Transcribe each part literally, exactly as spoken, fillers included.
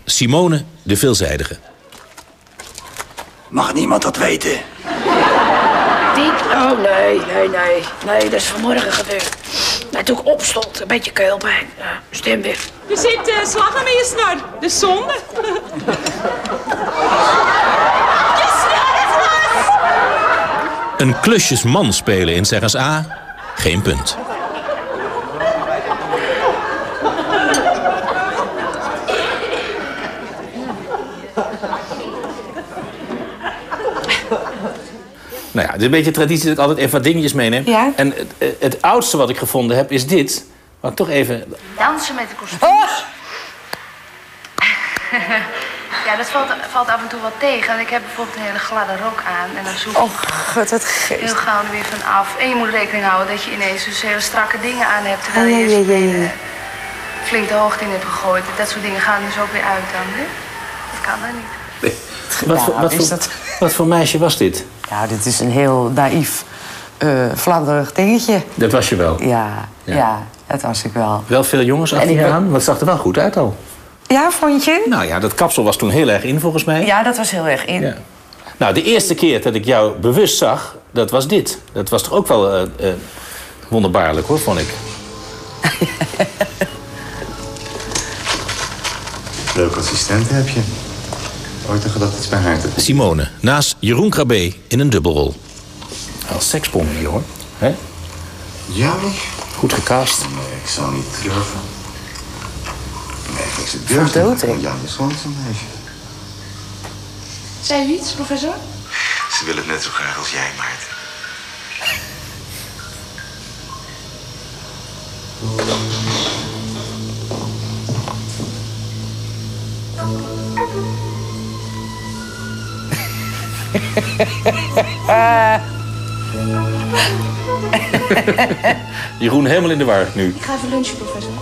Simone de Veelzijdige. Mag niemand dat weten? Niet? Oh, nee, nee, nee. Nee, dat is vanmorgen gebeurd. Nou, toen ik opstond, een beetje keelpijn. Ja, stem weer. Je zit uh, slagen met je snor. Dat is zonde. Je snor is los! Een klusjesman spelen in Zeg eens A, geen punt. Nou ja, het is een beetje traditie dat ik altijd even wat dingetjes meeneem. Ja? En het, het oudste wat ik gevonden heb is dit. Maar toch even... Dansen met de kostuums. Oh. Ja, dat valt, valt af en toe wat tegen. Ik heb bijvoorbeeld een hele gladde rok aan. En dan zoek je oh, God, wat geest. heel gauw er weer van af. En je moet rekening houden dat je ineens dus hele strakke dingen aan hebt. Terwijl oh, je ja, eerst ja, ja, ja. flink de hoogte in hebt gegooid. Dat soort dingen gaan dus ook weer uit dan. Hè? Dat kan dan niet. Nee. Wat, ja, voor, wat, voor, dat... wat voor meisje was dit? Nou, dit is een heel naïef, uh, fladderig dingetje. Dat was je wel? Ja, ja, ja, dat was ik wel. Wel veel jongens achter je aan? Want het zag er wel goed uit al. Ja, vond je? Nou ja, dat kapsel was toen heel erg in volgens mij. Ja, dat was heel erg in. Ja. Nou, de eerste keer dat ik jou bewust zag, dat was dit. Dat was toch ook wel uh, uh, wonderbaarlijk hoor, vond ik. Leuke assistenten heb je. Ooit een gedacht iets bij haar te doen. Simone, naast Jeroen Krabbe in een dubbelrol. Als sekspom hier hoor. He? Ja? Goed gecast. Nee, ik zou niet durven. Nee, ik ze durft dood, hè? Ja, je is gewoon zo'n meisje. Zei u iets, professor? Ze willen het net zo graag als jij, Maarten. Jeroen helemaal in de war nu. Ik ga even lunchen, professor.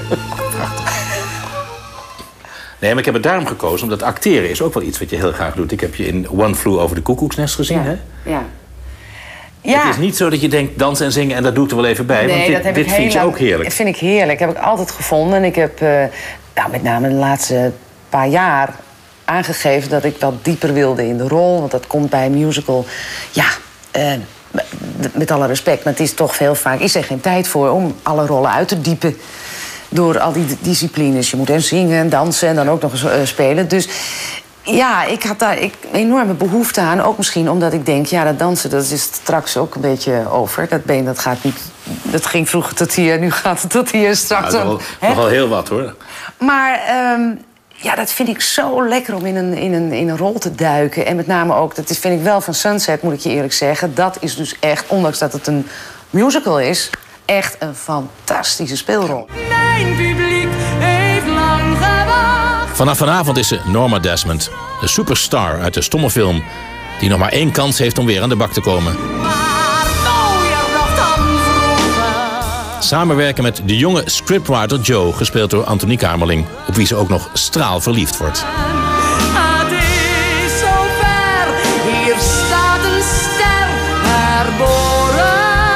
Nee, maar ik heb het daarom gekozen, omdat acteren is ook wel iets wat je heel graag doet. Ik heb je in One Flew Over the Cuckoo's Nest gezien, ja. hè? Ja. Ja. Het is niet zo dat je denkt dansen en zingen en dat doe ik er wel even bij. Nee, want dit, dat heb dit ik vind heel je lang, ook heerlijk. Dat vind ik heerlijk. Dat heb ik altijd gevonden. En ik heb uh, nou, met name de laatste paar jaar aangegeven dat ik wel dieper wilde in de rol. Want dat komt bij een musical. Ja, uh, met alle respect, maar het is toch veel vaak... is er geen tijd voor om alle rollen uit te diepen. Door al die disciplines. Je moet en zingen en dansen en dan ook nog eens uh, spelen. Dus ja, ik had daar ik, een enorme behoefte aan. Ook misschien omdat ik denk, ja, dat dansen, dat is straks ook een beetje over. Dat been, dat gaat niet... Dat ging vroeger tot hier, nu gaat het tot hier straks. Nou, nogal, nogal heel wat, hoor. Maar um, ja, dat vind ik zo lekker om in een, in, een, in een rol te duiken. En met name ook, dat is, vind ik wel van Sunset, moet ik je eerlijk zeggen. Dat is dus echt, ondanks dat het een musical is... echt een fantastische speelrol. Mijn publiek heeft lang gewacht. Vanaf vanavond is ze Norma Desmond. De superstar uit de stomme film. Die nog maar één kans heeft om weer aan de bak te komen. Maar mooier nog dan vroeger. Samenwerken met de jonge scriptwriter Joe, gespeeld door Anthony Kamerling. Op wie ze ook nog straalverliefd wordt. Het is zover. Hier staat een ster herboren.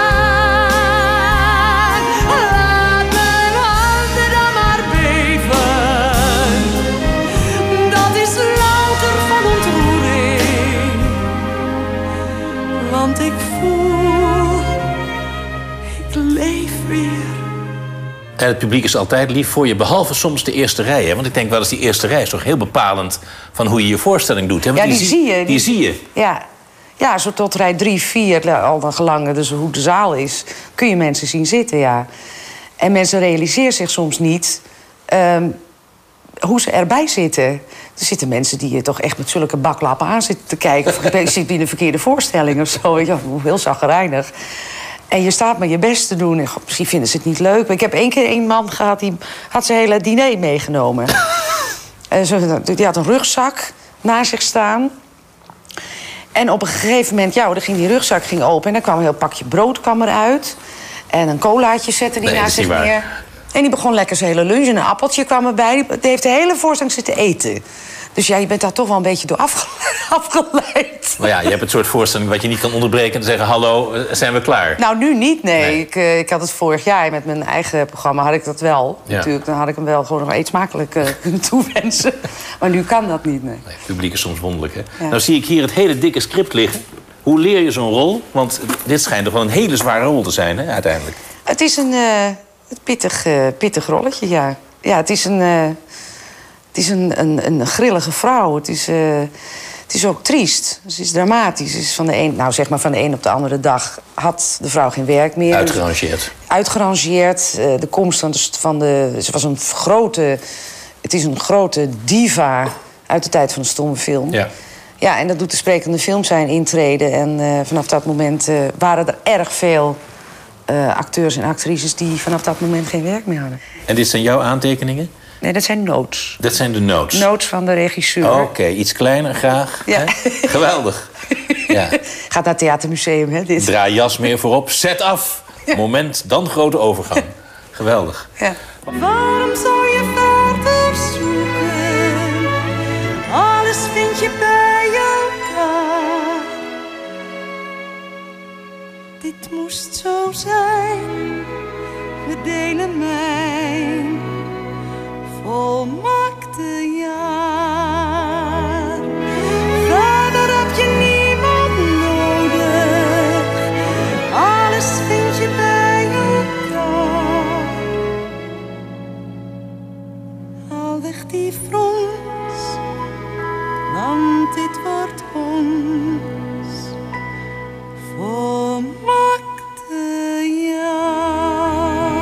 Want ik voel, ik leef weer. En het publiek is altijd lief voor je, behalve soms de eerste rij. Hè? Want ik denk wel eens die eerste rij is toch heel bepalend van hoe je je voorstelling doet. Hè? Want Ja, die, die zie je. Die, die zie je. Ja. Ja, zo tot rij drie, vier, al dan gelang dus hoe de zaal is... kun je mensen zien zitten, ja. En mensen realiseren zich soms niet... Um, hoe ze erbij zitten. Er zitten mensen die je toch echt met zulke baklappen aan zitten te kijken... of je zit in een verkeerde voorstelling of zo. Ja, heel chagrijnig. En je staat maar je best te doen. En god, misschien vinden ze het niet leuk. Maar ik heb één keer een man gehad, die had zijn hele diner meegenomen. En zo, die had een rugzak naast zich staan... En op een gegeven moment, ja, dan ging die rugzak ging open... en dan kwam een heel pakje brood kwam eruit. En een colaatje zette die nee, naast zich neer. En die begon lekker zijn hele lunch. En een appeltje kwam erbij. Die heeft de hele voorstelling zitten eten. Dus ja, je bent daar toch wel een beetje door afge afgeleid. Maar ja, je hebt het soort voorstelling wat je niet kan onderbreken en zeggen: hallo, zijn we klaar? Nou, nu niet, nee. nee. Ik, uh, ik had het vorig jaar met mijn eigen programma, had ik dat wel. Ja. Natuurlijk, dan had ik hem wel gewoon nog iets smakelijk uh, kunnen toewensen. Maar nu kan dat niet, nee. nee. Het publiek is soms wonderlijk, hè? Ja. Nou zie ik hier het hele dikke script liggen. Hoe leer je zo'n rol? Want dit schijnt toch wel een hele zware rol te zijn, hè, uiteindelijk. Het is een uh, pittig, uh, pittig rolletje, ja. Ja, het is een, uh, het is een, een, een grillige vrouw. Het is, uh, het is ook triest. Het is dramatisch. Het is van de een, nou, zeg maar van de een op de andere dag had de vrouw geen werk meer. Uitgerangeerd. Uitgerangeerd. Uh, de komst van de, van de... Ze was een grote... Het is een grote diva uit de tijd van de stomme film. Ja. Ja, en dat doet de sprekende film zijn intreden. En uh, vanaf dat moment uh, waren er erg veel uh, acteurs en actrices die vanaf dat moment geen werk meer hadden. En dit zijn jouw aantekeningen? Nee, dat zijn notes. Dat zijn de notes? Notes van de regisseur. Oké, okay, iets kleiner graag. Ja. Hè? Geweldig. Ja. Gaat naar het theatermuseum, hè, dit. Draai jas meer voorop, zet af. Moment, dan grote overgang. Geweldig. Ja. Waarom zou je verder zoeken? Alles vind je bij elkaar. Dit moest zo zijn. We delen mijn volmaakte jaar. Verder heb je niemand nodig. Alles vind je bij elkaar. Haal weg die frons, want dit wordt ons volmaakte jaar.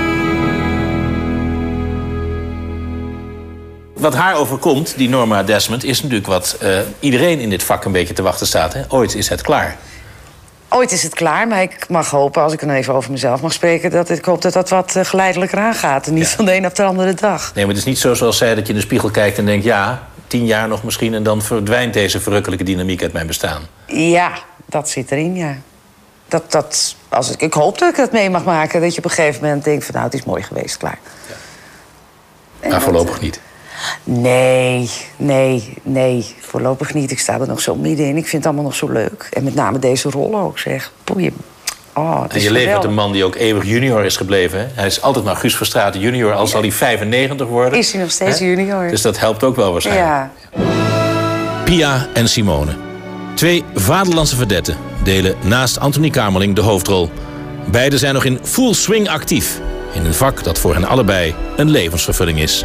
Wat haar overkomt, die Norma Desmond, is natuurlijk wat uh, iedereen in dit vak een beetje te wachten staat. Hè? Ooit is het klaar. Ooit is het klaar, maar ik mag hopen, als ik dan even over mezelf mag spreken, dat ik hoop dat dat wat uh, geleidelijker aangaat. En niet Ja. van de een op de andere dag. Nee, maar het is niet zo zoals zij dat je in de spiegel kijkt en denkt: ja, tien jaar nog misschien en dan verdwijnt deze verrukkelijke dynamiek uit mijn bestaan. Ja, dat zit erin, ja. Dat, dat, als ik, ik hoop dat ik dat mee mag maken. Dat je op een gegeven moment denkt van nou, het is mooi geweest, klaar. Ja. En Maar dat, voorlopig niet. Nee, nee, nee, voorlopig niet. Ik sta er nog zo middenin. Ik vind het allemaal nog zo leuk. En met name deze rol ook, zeg. Poeie. Oh, het En is je leeft met geweldig. een man die ook eeuwig junior is gebleven. Hè? Hij is altijd maar Guus Verstraeten junior, al zal hij vijfennegentig worden. Is hij nog steeds Hè? junior. Dus dat helpt ook wel waarschijnlijk. Ja. Pia en Simone. Twee vaderlandse verdetten delen naast Anthony Kamerling de hoofdrol. Beiden zijn nog in full swing actief. In een vak dat voor hen allebei een levensvervulling is.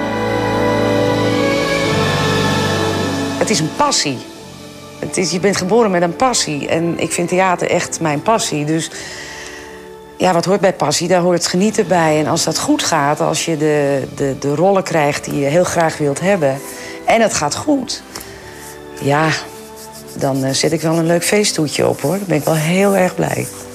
Het is een passie. Het is, je bent geboren met een passie. En ik vind theater echt mijn passie. Dus ja, wat hoort bij passie? Daar hoort genieten bij. En als dat goed gaat, als je de, de, de rollen krijgt die je heel graag wilt hebben, en het gaat goed, ja, dan uh, zet ik wel een leuk feesttoetje op, hoor. Dan ben ik wel heel erg blij.